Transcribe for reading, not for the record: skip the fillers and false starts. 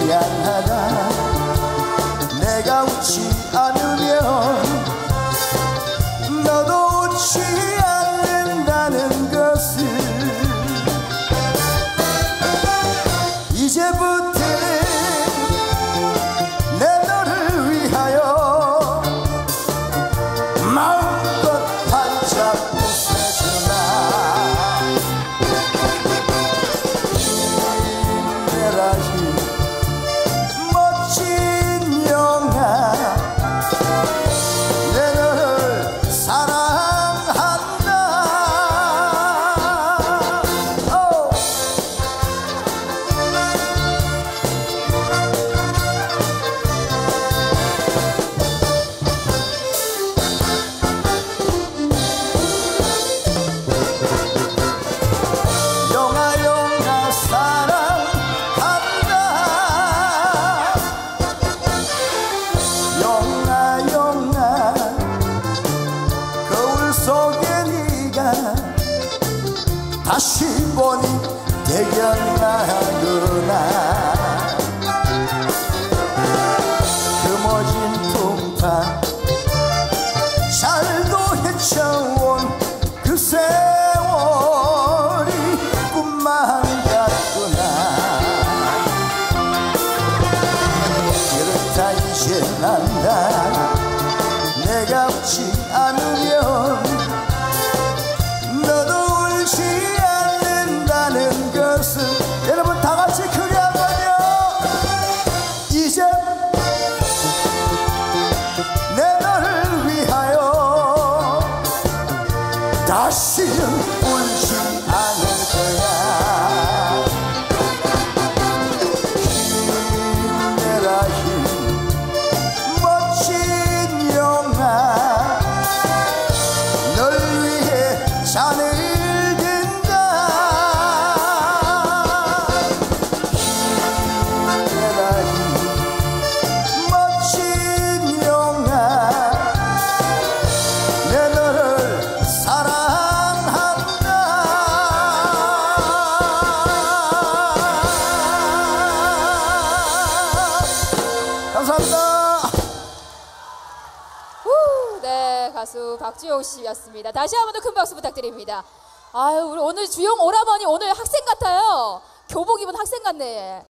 미안하다. 내가 웃지 않으면 너도 웃지 않는다는 것을 이제부터는 내 너를 위하여 마음껏 반짝 웃어주마. 힘내라 힘 멋진 영아 내 너를 사랑한다. 영아 사랑한다. 영아 거울 속에 네가 다시 보니 대견하구나. 금어진 풍파 잘도 헤쳐온 그 세월이 꿈만 같구나. 그렇다 이제 난다. 내가 웃지 않으면 너도 울지 않는다는 것을 여러분 다 같이 크게 한번요. 이제 내 너를 위하여 다시는 울지 않을 거야. 힘내라 힘 멋진 영아 널 위해 잔을 든다. 힘내라 힘 멋진 영아 내 너를 사랑한다. 감사합니다. 네, 가수 박주용 씨였습니다. 다시 한 번 더 큰 박수 부탁드립니다. 아유, 우리 오늘 주용 오라버니 오늘 학생 같아요. 교복 입은 학생 같네.